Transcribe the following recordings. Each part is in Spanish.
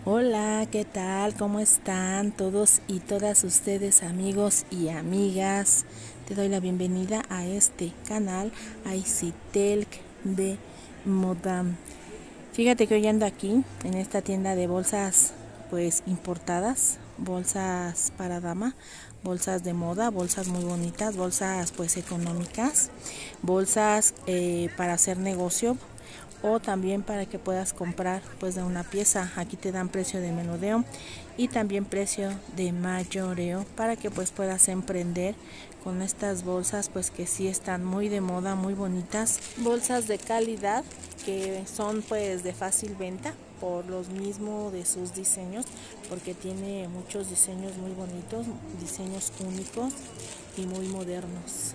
Hola, ¿qué tal? ¿Cómo están todos y todas ustedes, amigos y amigas? Te doy la bienvenida a este canal, Aisitelk de Moda. Fíjate que hoy ando aquí en esta tienda de bolsas pues importadas, bolsas para dama, bolsas de moda, bolsas muy bonitas, bolsas pues económicas, bolsas para hacer negocio, o también para que puedas comprar pues de una pieza. Aquí te dan precio de menudeo y también precio de mayoreo para que pues puedas emprender con estas bolsas pues que sí están muy de moda, muy bonitas, bolsas de calidad que son pues de fácil venta por los mismos de sus diseños, porque tiene muchos diseños muy bonitos, diseños únicos y muy modernos.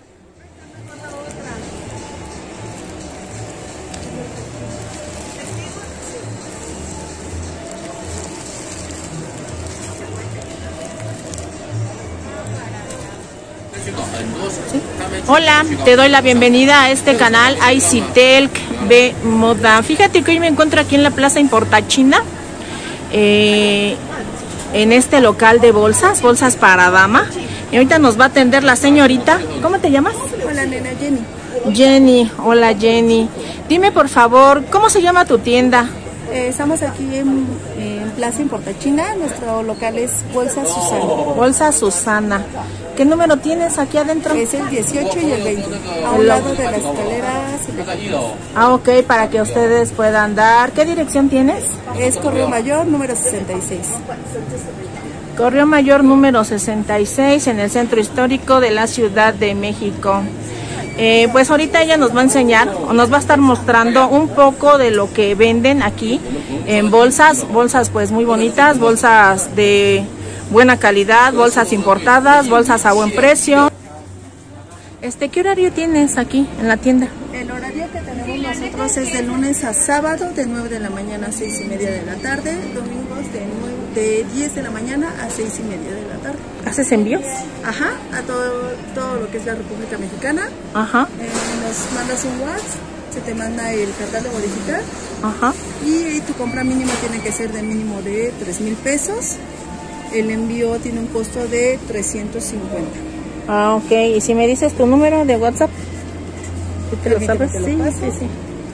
¿Sí? Hola, te doy la bienvenida a este canal Aisitelk de Moda. Fíjate que hoy me encuentro aquí en la Plaza Importachina, en este local de bolsas para dama. Y ahorita nos va a atender la señorita. ¿Cómo te llamas? Hola, nena, Jenny. Jenny, hola Jenny. Dime por favor, ¿cómo se llama tu tienda? Estamos aquí en Plaza Importachina. Nuestro local es Bolsa Susana. Bolsa Susana. ¿Qué número tienes aquí adentro? Es el 18 y el 20, a un lado de las escaleras. Ah, ok, para que ustedes puedan dar. ¿Qué dirección tienes? Es Correo Mayor, número 66. Correo Mayor, número 66, en el centro histórico de la Ciudad de México. Pues ahorita ella nos va a enseñar, o nos va a estar mostrando un poco de lo que venden aquí en bolsas pues muy bonitas, bolsas de buena calidad, bolsas importadas, bolsas a buen precio. ¿Qué horario tienes aquí en la tienda? El horario que tenemos nosotros es de lunes a sábado, de 9 de la mañana a 6 y media de la tarde, domingos de 10 de la mañana a 6 y media de la tarde. ¿Haces envíos? Ajá, a todo lo que es la República Mexicana. Ajá. Nos mandas un WhatsApp, se te manda el catálogo digital. Ajá. Y tu compra mínima tiene que ser de mínimo de 3,000 pesos. El envío tiene un costo de 350. Ah, ok. ¿Y si me dices tu número de WhatsApp? ¿Te lo sabes? Sí, sí, sí.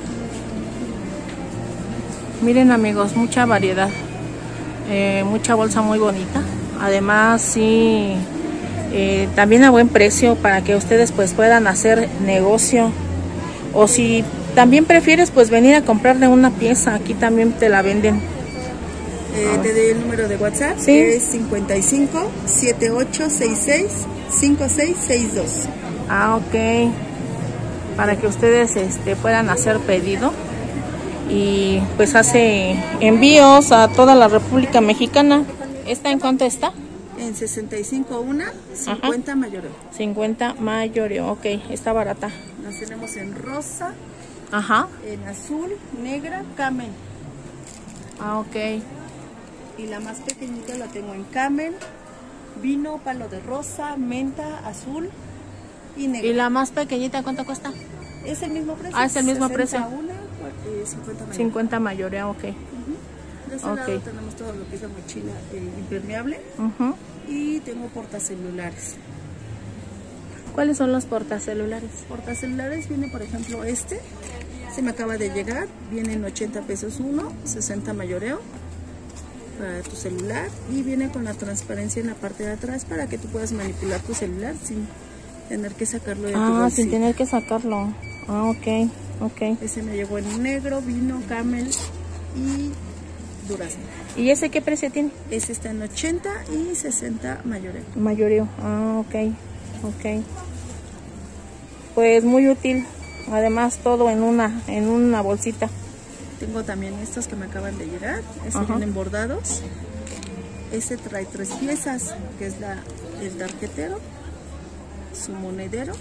Miren, amigos, mucha variedad. Mucha bolsa muy bonita. Además, sí, también a buen precio para que ustedes pues puedan hacer negocio. O si también prefieres pues venir a comprarle una pieza, aquí también te la venden. Te doy el número de WhatsApp, ¿sí? Que es 55 7866 5662. Ah, ok. Para que ustedes puedan hacer pedido. Y pues hace envíos a toda la República Mexicana. ¿Esta en cuánto está? En 65 una, 50 Ajá. Mayoreo. 50 mayoreo, ok, está barata. Las tenemos en rosa, ajá, en azul, negra, camel. Ah, ok. Y la más pequeñita la tengo en camel, vino, palo de rosa, menta, azul y negra. ¿Y la más pequeñita cuánto cuesta? Es el mismo precio. Ah, es el mismo precio. Una, 50 mayoreo. 50 mayoreo, ok. De este lado tenemos todo lo que es la mochila impermeable. Y tengo portacelulares. ¿Cuáles son los portacelulares? Portacelulares viene, por ejemplo, se me acaba de llegar, viene en 80 pesos uno, 60 mayoreo para tu celular, y viene con la transparencia en la parte de atrás para que tú puedas manipular tu celular sin tener que sacarlo de tu bolsillo. Sin tener que sacarlo. Ah, ok, ok. Ese me llegó en negro, vino, camel y durazno. ¿Y ese qué precio tiene? Ese está en 80 y 60 mayoreo. Mayoreo, ah, ok, ok. Pues muy útil, además todo en una bolsita. Tengo también estos que me acaban de llegar, vienen bordados. Este trae 3 piezas, que es el tarjetero, su monedero,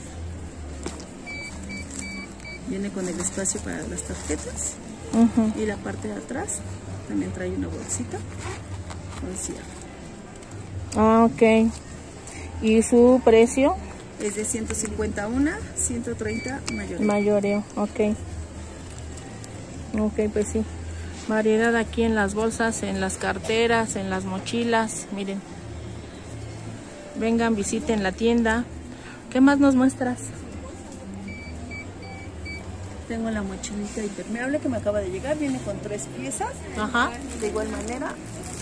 viene con el espacio para las tarjetas, y la parte de atrás también trae una bolsita con cierre. Ah, ok. ¿Y su precio? Es de 151, 130 mayoreo. Mayoreo, ok. Ok, pues sí. Variedad aquí en las bolsas, en las carteras, en las mochilas. Miren. Vengan, visiten la tienda. ¿Qué más nos muestras? Tengo la mochilita impermeable que me acaba de llegar. Viene con 3 piezas. Ajá. De igual manera,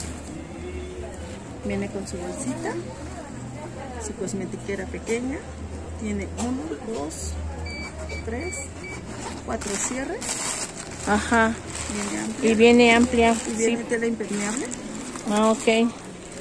viene con su bolsita, su cosmetiquera pequeña. Tiene 1, 2, 3, 4 cierres. Ajá. Viene amplia. Y viene amplia. Y viene Sí. tela impermeable. Ah, ok.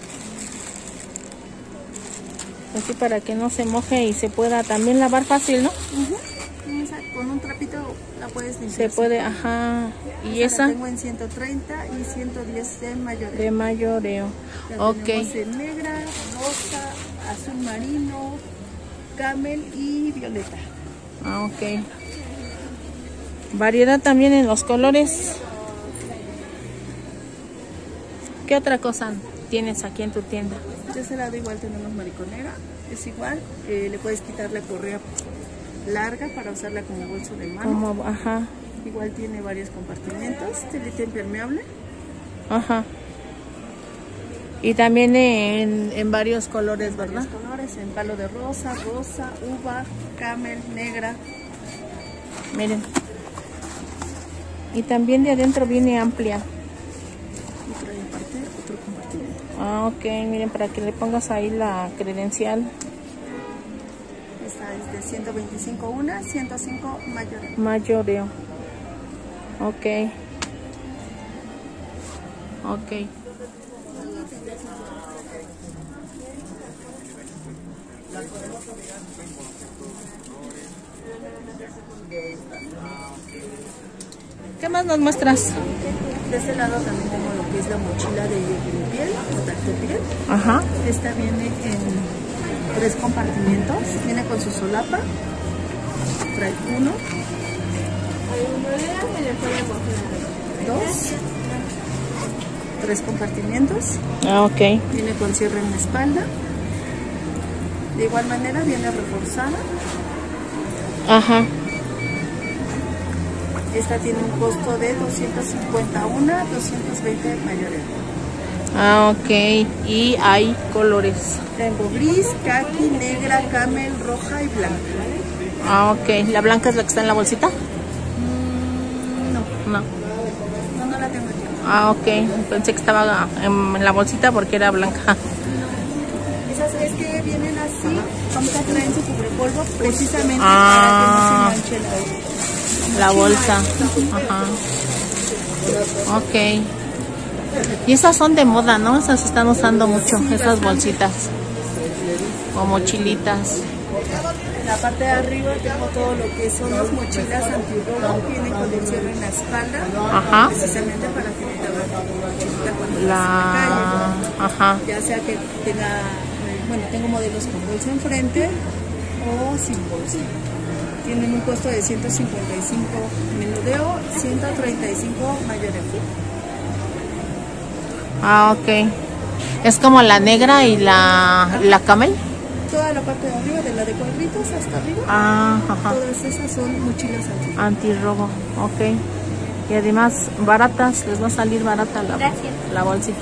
Así para que no se moje y se pueda también lavar fácil, ¿no? Con un trapito la puedes limpiar. Se puede, ajá. ¿Y esa? esa? La tengo en 130 y 110 de mayoreo. De mayoreo. La Ok. tenemos en negra, rosa, azul marino, camel y violeta. Ah, ok. Variedad también en los colores. ¿Qué otra cosa tienes aquí en tu tienda? De ese lado igual tenemos mariconera. Es igual, le puedes quitar la correa larga para usarla como bolso de mano. Como, ajá. Igual tiene varios compartimentos, telita impermeable. Ajá. Y también en varios colores, ¿verdad? Varios colores, en palo de rosa, rosa, uva, camel, negra. Miren. Y también de adentro viene amplia. Y trae aparte otro compartimento. Ah, ok. Miren, para que le pongas ahí la credencial. Esta es de 125 una, 105 mayor. Mayoreo. Ok. Ok. ¿Qué más nos muestras? De este lado también tengo lo que es la mochila de piel, contacto piel. Ajá. Esta viene en 3 compartimentos. Viene con su solapa. Trae 1, 2, 3 compartimentos. Ah, ok. Viene con cierre en la espalda. De igual manera viene reforzada. Ajá. Esta tiene un costo de 251, 220 mayoreo. Ah, ok. Y hay colores. Tengo gris, caqui, negra, camel, roja y blanca. Ah, ok. ¿La blanca es la que está en la bolsita? No, No. no la tengo aquí. Ah, ok. Pensé que estaba en la bolsita porque era blanca. Esas es que vienen así, como que traen su cubrepolvo precisamente Ah. para que no se manche La bolsa. Ajá. Ok. Y esas son de moda, ¿no? Esas se están usando mucho, Sí, esas bastante. bolsitas. O mochilitas. En la parte de arriba tengo todo lo que son las mochilas antirrobo, vienen con el cierre en la espalda, Ajá. precisamente para que no te hagan la mochilita cuando La... vas en la calle. Ajá. Ya sea que tenga, bueno, tengo modelos con bolsa enfrente o sin bolsa. Tienen un costo de 155 menudeo, 135 mayoreo. Ah, ok. Es como la negra y la camel. Toda la parte de arriba, de la de cuadritos hasta arriba, Ah, ajá. todas esas son mochilas anti. Antirrobo. Ok. Y además baratas, les va a salir barata la bolsita.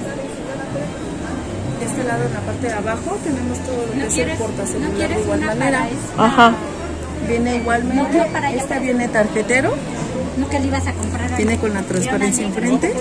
De este lado, en la parte de abajo, tenemos todo lo que es el portacelular de igual manera. Ajá. Viene igualmente, esta viene tarjetero, No, que le ibas a comprar. viene con la transparencia enfrente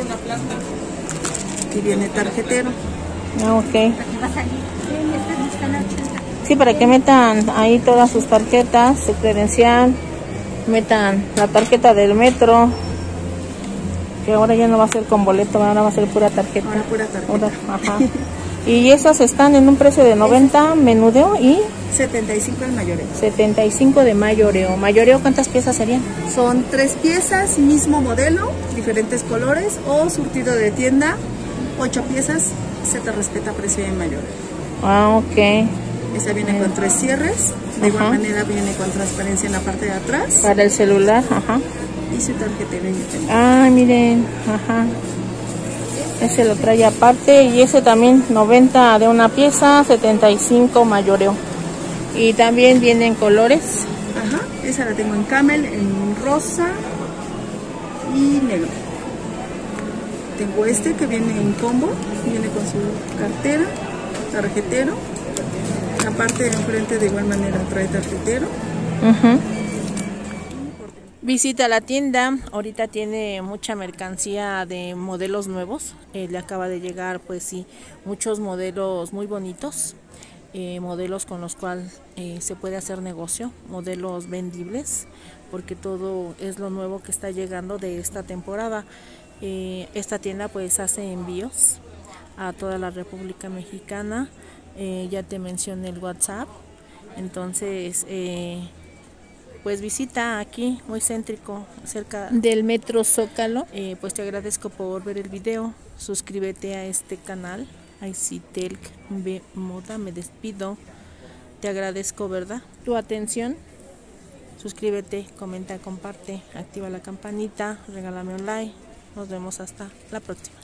y viene tarjetero. Ah, ok. Porque va a salir. Esta no está en la 80. Sí, para que metan ahí todas sus tarjetas, su credencial, metan la tarjeta del metro, que ahora ya no va a ser con boleto, ahora va a ser pura tarjeta. Ahora pura tarjeta. Ajá. Y esas están en un precio de 90 menudeo y 75 el mayoreo. 75 de mayoreo. ¿Mayoreo cuántas piezas serían? Son 3 piezas, mismo modelo, diferentes colores o surtido de tienda, 8 piezas, se te respeta precio de mayoreo. Ah, ok. Esta viene con 3 cierres, de igual Ajá. manera viene con transparencia en la parte de atrás Para el celular, ajá. y su tarjetero independiente. Ah, miren, ajá. Ese lo trae aparte y ese también 90 de una pieza, 75 mayoreo. Y también vienen colores. Ajá, esa la tengo en camel, en rosa y negro. Tengo este que viene en combo, viene con su cartera, tarjetero. La parte de enfrente de igual manera trae tarjetero. Visita la tienda, ahorita tiene mucha mercancía de modelos nuevos, le acaba de llegar pues sí, muchos modelos muy bonitos, modelos con los cuales se puede hacer negocio, modelos vendibles, porque todo es lo nuevo que está llegando de esta temporada. Esta tienda pues hace envíos a toda la República Mexicana, ya te mencioné el WhatsApp, entonces pues visita aquí, muy céntrico, cerca del Metro Zócalo. Pues te agradezco por ver el video, suscríbete a este canal, ICTelk B Moda. Me despido, te agradezco, ¿verdad?, tu atención. Suscríbete, comenta, comparte, activa la campanita, regálame un like. Nos vemos hasta la próxima.